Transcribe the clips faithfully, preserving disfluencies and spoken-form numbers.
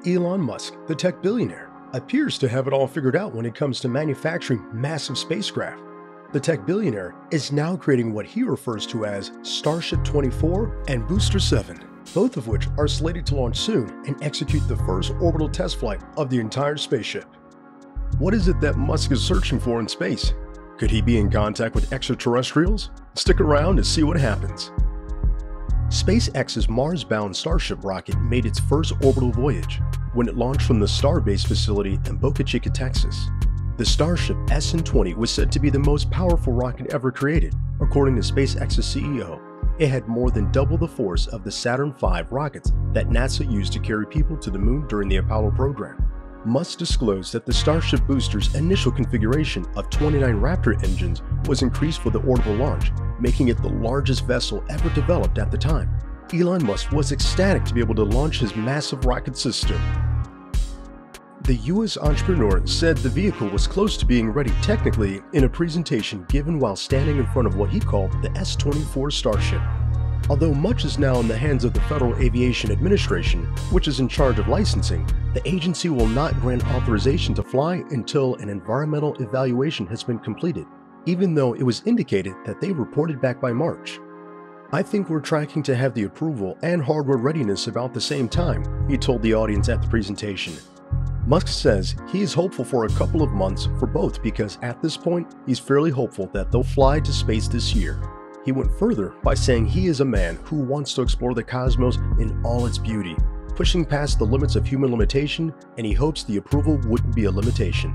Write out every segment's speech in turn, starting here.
Elon Musk, the tech billionaire, appears to have it all figured out when it comes to manufacturing massive spacecraft. The tech billionaire is now creating what he refers to as Starship twenty-four and Booster seven, both of which are slated to launch soon and execute the first orbital test flight of the entire spaceship. What is it that Musk is searching for in space? Could he be in contact with extraterrestrials? Stick around to see what happens. SpaceX's Mars-bound Starship rocket made its first orbital voyage when it launched from the Starbase facility in Boca Chica, Texas. The Starship S N twenty was said to be the most powerful rocket ever created, according to SpaceX's C E O. It had more than double the force of the Saturn five rockets that NASA used to carry people to the moon during the Apollo program. Musk disclosed that the Starship booster's initial configuration of twenty-nine Raptor engines was increased for the orbital launch, making it the largest vessel ever developed at the time. Elon Musk was ecstatic to be able to launch his massive rocket system. The U S entrepreneur said the vehicle was close to being ready technically in a presentation given while standing in front of what he called the S twenty-four Starship. Although much is now in the hands of the Federal Aviation Administration, which is in charge of licensing, the agency will not grant authorization to fly until an environmental evaluation has been completed, even though it was indicated that they reported back by March. "I think we're tracking to have the approval and hardware readiness about the same time," he told the audience at the presentation. Musk says he is hopeful for a couple of months for both because at this point, he's fairly hopeful that they'll fly to space this year. He went further by saying he is a man who wants to explore the cosmos in all its beauty, pushing past the limits of human limitation, and he hopes the approval wouldn't be a limitation.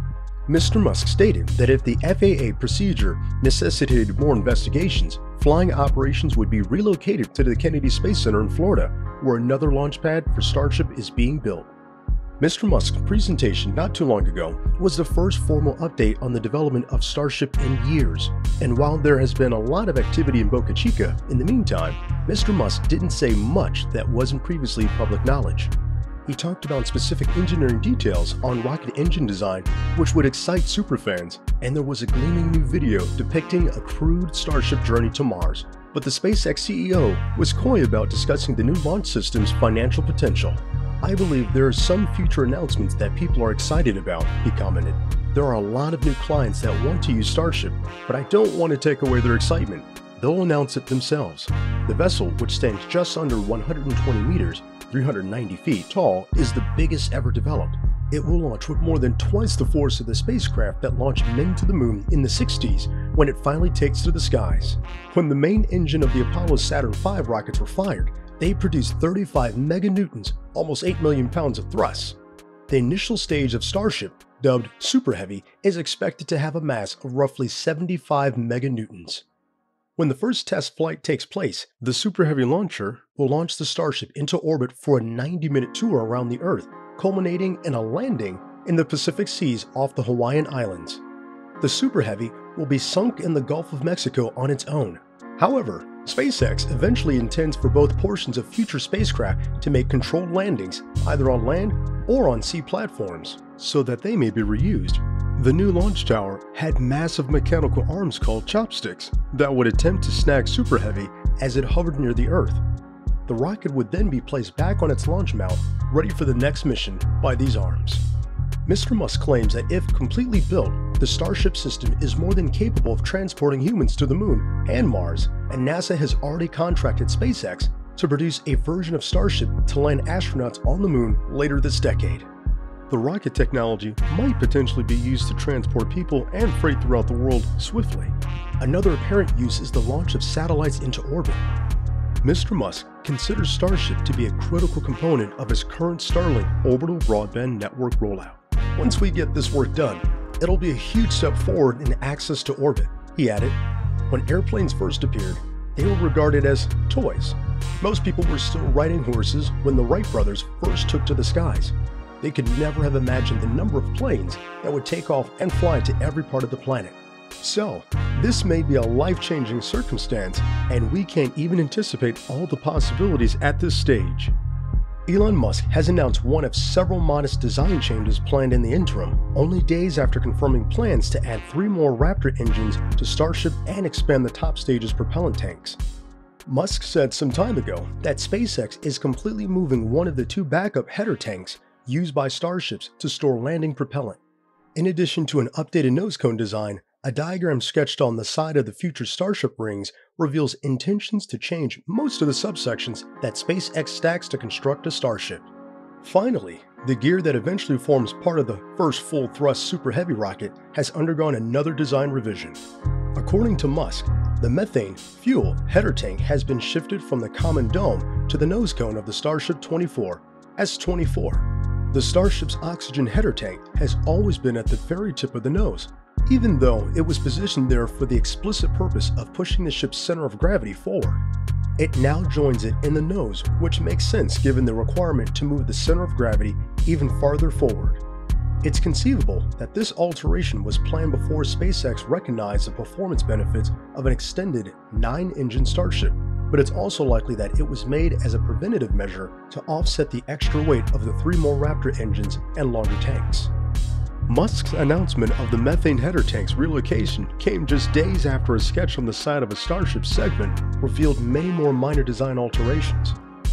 Mister Musk stated that if the F A A procedure necessitated more investigations, flying operations would be relocated to the Kennedy Space Center in Florida, where another launch pad for Starship is being built. Mister Musk's presentation not too long ago was the first formal update on the development of Starship in years, and while there has been a lot of activity in Boca Chica in the meantime, Mister Musk didn't say much that wasn't previously public knowledge. He talked about specific engineering details on rocket engine design which would excite superfans, and there was a gleaming new video depicting a crewed Starship journey to Mars, but the SpaceX C E O was coy about discussing the new launch system's financial potential. "I believe there are some future announcements that people are excited about," he commented. "There are a lot of new clients that want to use Starship, but I don't want to take away their excitement. They'll announce it themselves." The vessel, which stands just under one hundred twenty meters, three hundred ninety feet tall, is the biggest ever developed. It will launch with more than twice the force of the spacecraft that launched men to the moon in the sixties when it finally takes to the skies. When the main engine of the Apollo Saturn five rockets were fired, they produced thirty-five meganewtons, almost eight million pounds of thrust. The initial stage of Starship, dubbed Super Heavy, is expected to have a mass of roughly seventy-five meganewtons. When the first test flight takes place, the Super Heavy launcher will launch the Starship into orbit for a ninety minute tour around the Earth, culminating in a landing in the Pacific Seas off the Hawaiian Islands. The Super Heavy will be sunk in the Gulf of Mexico on its own. However, SpaceX eventually intends for both portions of future spacecraft to make controlled landings either on land or on sea platforms, so that they may be reused. The new launch tower had massive mechanical arms called chopsticks that would attempt to snag Super Heavy as it hovered near the Earth. The rocket would then be placed back on its launch mount, ready for the next mission by these arms. Mister Musk claims that if completely built, the Starship system is more than capable of transporting humans to the moon and Mars, and NASA has already contracted SpaceX to produce a version of Starship to land astronauts on the moon later this decade. The rocket technology might potentially be used to transport people and freight throughout the world swiftly. Another apparent use is the launch of satellites into orbit. Mister Musk considers Starship to be a critical component of his current Starlink orbital broadband network rollout. "Once we get this work done, it'll be a huge step forward in access to orbit," he added. When airplanes first appeared, they were regarded as toys. Most people were still riding horses when the Wright brothers first took to the skies. They could never have imagined the number of planes that would take off and fly to every part of the planet. So, this may be a life-changing circumstance, and we can't even anticipate all the possibilities at this stage. Elon Musk has announced one of several modest design changes planned in the interim, only days after confirming plans to add three more Raptor engines to Starship and expand the top stage's propellant tanks. Musk said some time ago that SpaceX is completely moving one of the two backup header tanks used by Starships to store landing propellant. In addition to an updated nose cone design, a diagram sketched on the side of the future Starship rings reveals intentions to change most of the subsections that SpaceX stacks to construct a Starship. Finally, the gear that eventually forms part of the first full-thrust Super Heavy rocket has undergone another design revision. According to Musk, the methane fuel header tank has been shifted from the common dome to the nose cone of the Starship twenty-four, S twenty-four. The Starship's oxygen header tank has always been at the very tip of the nose, even though it was positioned there for the explicit purpose of pushing the ship's center of gravity forward. It now joins it in the nose, which makes sense given the requirement to move the center of gravity even farther forward. It's conceivable that this alteration was planned before SpaceX recognized the performance benefits of an extended nine-engine Starship, but it's also likely that it was made as a preventative measure to offset the extra weight of the three more Raptor engines and longer tanks. Musk's announcement of the methane header tank's relocation came just days after a sketch on the side of a Starship segment revealed many more minor design alterations.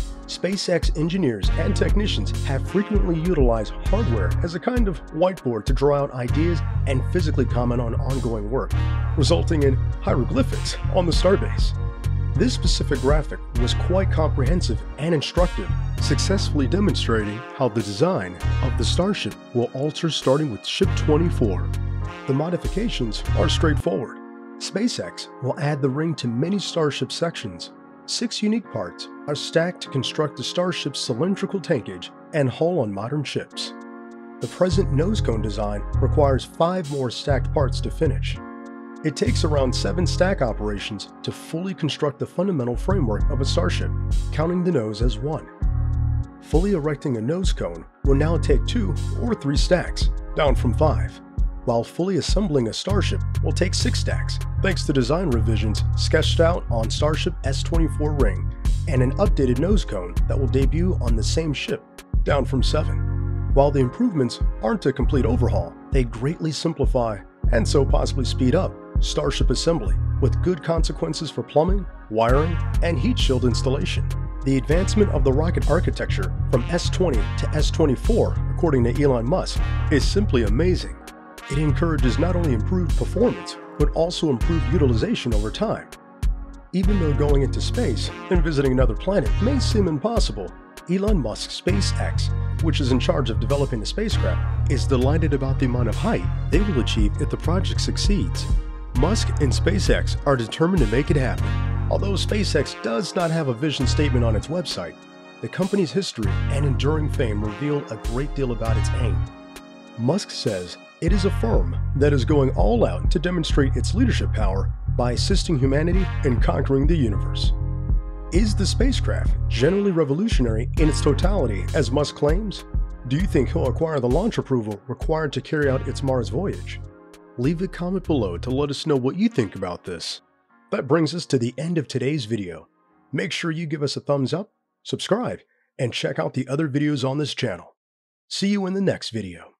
SpaceX engineers and technicians have frequently utilized hardware as a kind of whiteboard to draw out ideas and physically comment on ongoing work, resulting in hieroglyphics on the Starbase. This specific graphic was quite comprehensive and instructive, successfully demonstrating how the design of the Starship will alter starting with Ship twenty-four. The modifications are straightforward. SpaceX will add the ring to many Starship sections. Six unique parts are stacked to construct the Starship's cylindrical tankage and hull on modern ships. The present nose cone design requires five more stacked parts to finish. It takes around seven stack operations to fully construct the fundamental framework of a Starship, counting the nose as one. Fully erecting a nose cone will now take two or three stacks, down from five, while fully assembling a Starship will take six stacks, thanks to design revisions sketched out on Starship S twenty-four ring and an updated nose cone that will debut on the same ship, down from seven. While the improvements aren't a complete overhaul, they greatly simplify, and so possibly speed up, Starship assembly, with good consequences for plumbing, wiring, and heat shield installation. The advancement of the rocket architecture from S twenty to S twenty-four, according to Elon Musk, is simply amazing. It encourages not only improved performance, but also improved utilization over time. Even though going into space and visiting another planet may seem impossible, Elon Musk's SpaceX, which is in charge of developing the spacecraft, is delighted about the amount of height they will achieve if the project succeeds. Musk and SpaceX are determined to make it happen. Although SpaceX does not have a vision statement on its website, the company's history and enduring fame reveal a great deal about its aim. Musk says it is a firm that is going all out to demonstrate its leadership power by assisting humanity in conquering the universe. Is the spacecraft generally revolutionary in its totality, as Musk claims? Do you think he'll acquire the launch approval required to carry out its Mars voyage? Leave a comment below to let us know what you think about this. That brings us to the end of today's video. Make sure you give us a thumbs up, subscribe, and check out the other videos on this channel. See you in the next video.